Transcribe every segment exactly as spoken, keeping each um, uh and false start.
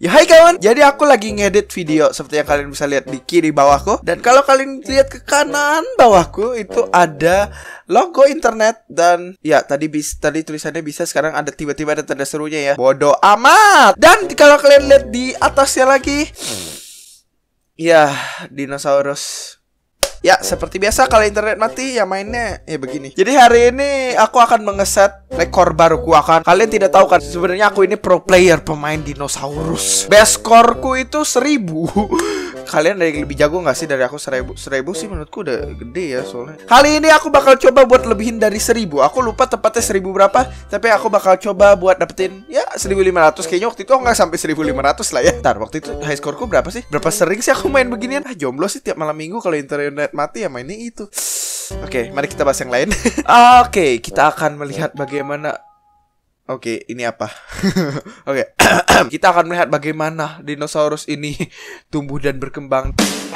Ya hai kawan, jadi aku lagi ngedit video seperti yang kalian bisa lihat di kiri bawahku. Dan kalau kalian lihat ke kanan bawahku itu ada logo internet. Dan ya tadi bis, tadi tulisannya bisa, sekarang ada tiba-tiba ada tanda serunya ya. Bodoh amat. Dan kalau kalian lihat di atasnya lagi, ya dinosaurus. Ya, seperti biasa kalau internet mati ya mainnya ya begini. Jadi hari ini aku akan mengeset rekor baruku akan. Kalian tidak tahu kan, sebenarnya aku ini pro player pemain dinosaurus. Best scoreku itu seribu. Kalian ada yang lebih jago gak sih dari aku? Seribu Seribu sih menurutku udah gede ya soalnya. Kali ini aku bakal coba buat lebihin dari seribu. Aku lupa tepatnya seribu berapa, tapi aku bakal coba buat dapetin ya seribu lima ratus. Kayaknya waktu itu aku gak sampai seribu lima ratus lah ya. Ntar waktu itu high scoreku berapa sih? Berapa sering sih aku main beginian? Ah, jomblo sih tiap malam minggu kalau internet mati ya mainnya itu. Oke, mari kita bahas yang lain. Oke, kita akan melihat bagaimana. Oke, ini apa? Oke, kita akan melihat bagaimana dinosaurus ini tumbuh dan berkembang.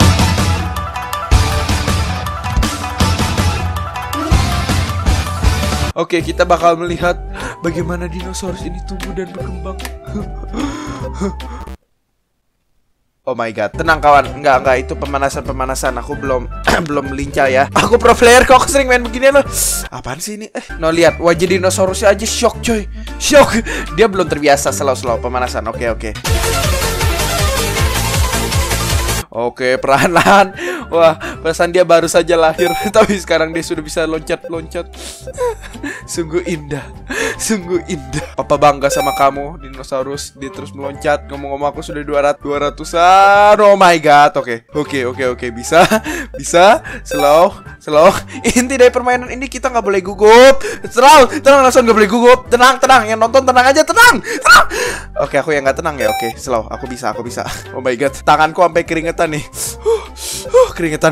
Oke, kita bakal melihat bagaimana dinosaurus ini tumbuh dan berkembang. Oh my god, tenang kawan, enggak enggak itu pemanasan-pemanasan, aku belum belum lincah ya. Aku pro player kok, aku sering main beginian loh. Apaan sih ini? Eh, no lihat wajah dinosaurusnya aja shock coy. Shock. Dia belum terbiasa slow-slow pemanasan. Oke, oke. Oke, perlahan. Wah, perasaan dia baru saja lahir, tapi sekarang dia sudah bisa loncat-loncat. Sungguh indah. Sungguh indah. Papa bangga sama kamu, dinosaurus. Dia terus meloncat. Ngomong-ngomong aku sudah dua ratus dua ratusan. Oh my god. Oke. Oke, oke, oke. Bisa. Bisa. Slow. Slow. Inti dari permainan ini kita nggak boleh gugup. Slow. Tenang, langsung nggak boleh gugup. Tenang, tenang. Yang nonton tenang aja, tenang. Tenang. Oke, aku yang nggak tenang ya. Oke, slow. Aku bisa, aku bisa. Oh my god. Tanganku sampai keringetan nih. Uh, uh, keringetan.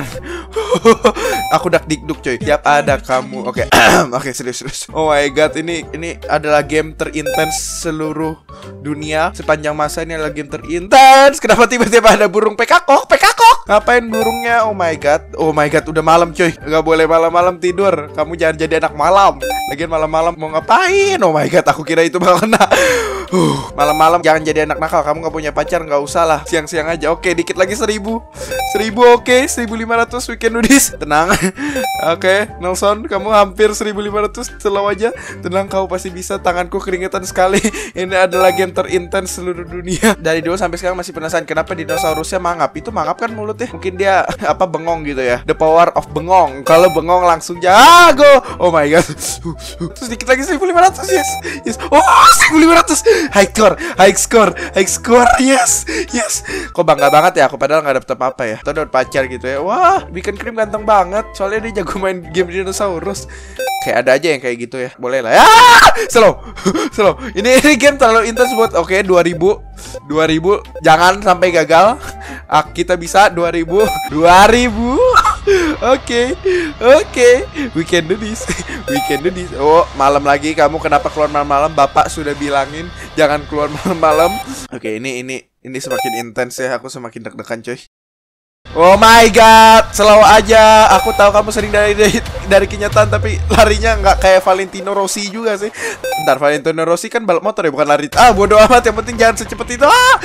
Aku dak dikduk coy. Tiap ada kamu. Oke. Oke, serius serius. Oh my god, ini ini adalah game terintens seluruh dunia sepanjang masa. Ini adalah game terintens. Kenapa tiba-tiba ada burung pekakok? Pekakok. Ngapain burungnya? Oh my god. Oh my god, udah malam coy. Gak boleh malam-malam tidur. Kamu jangan jadi anak malam. Lagian malam-malam mau ngapain? Oh my god, aku kira itu bakal kena. Uh, malam-malam jangan jadi anak nakal. Kamu gak punya pacar, gak usah lah. Siang-siang aja. Oke, dikit lagi seribu. Seribu oke, seribu lima ratus. We can do this. Tenang. Oke, Nelson, kamu hampir seribu lima ratus. Slow aja. Tenang, kamu pasti bisa. Tanganku keringetan sekali. Ini adalah game terintens seluruh dunia. Dari dulu sampai sekarang masih penasaran kenapa dinosaurusnya mangap. Itu mangap kan mulutnya. Mungkin dia apa bengong gitu ya. The power of bengong. Kalau bengong langsung jago. Oh my god. Terus dikit lagi seribu lima ratus. Yes. Yes. Oh, seribu lima ratus. High score, high score, high score. Yes. Yes. Kok bangga banget ya aku, padahal nggak dapet apa-apa ya. Atau dapet pacar gitu ya. Wah, bikin krim ganteng banget. Soalnya dia jago main game dinosaurus. Kayak ada aja yang kayak gitu ya. Boleh lah ya. Slow. Slow. Ini, ini game terlalu intens buat. Oke, dua ribu. dua ribu. Jangan sampai gagal. Ah, kita bisa dua ribu. dua ribu. Oke. Oke. We can do this. We can do this. Oh, malam lagi. Kamu kenapa keluar malam-malam? Bapak sudah bilangin jangan keluar malam-malam. Oke, ini ini ini semakin intens ya. Aku semakin deg-degan coy. Oh my god, selalu aja. Aku tahu kamu sering dari dari, dari kenyataan, tapi larinya nggak kayak Valentino Rossi juga sih. Bentar, Valentino Rossi kan balap motor ya, bukan lari. Ah, bodoh amat, yang penting jangan secepat itu. Ah!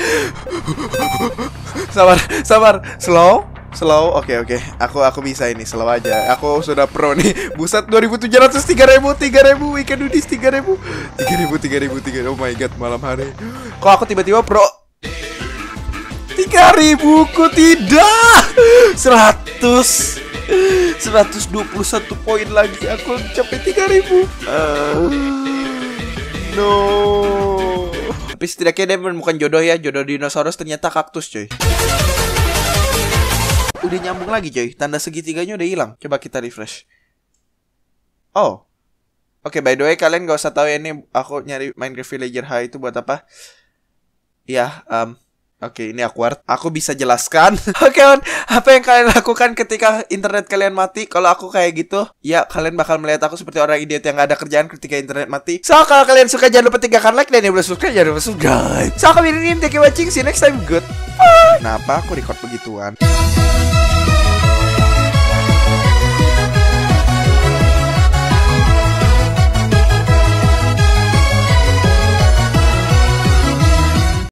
Sabar, sabar. Slow, slow. Oke, oke. Aku aku bisa ini, slow aja. Aku sudah pro nih. Buset, dua ribu tujuh ratus, tiga ribu, tiga ribu. We can do this, tiga ribu. tiga ribu, tiga ribu, tiga ribu. Oh my god, malam hari. Kok aku tiba-tiba pro? tiga ribu ku tidak. Seratus seratus dua puluh satu poin lagi. Aku capai tiga ribu. uh, No. Tapi setidaknya dia menemukan jodoh ya. Jodoh dinosaurus ternyata kaktus coy. Udah nyambung lagi coy. Tanda segitiganya udah hilang. Coba kita refresh. Oh, oke, okay, by the way kalian gak usah tahu ya, ini aku nyari Minecraft Villager High itu buat apa. Ya, um oke, ini awkward. Aku bisa jelaskan. Oke, on. Apa yang kalian lakukan ketika internet kalian mati? Kalau aku kayak gitu, ya kalian bakal melihat aku seperti orang idiot yang gak ada kerjaan ketika internet mati. So, kalau kalian suka jangan lupa tinggalkan like, dan yang belum subscribe jangan lupa subscribe. So, aku ini thank you watching. See you next time. Good. Kenapa aku record begituan?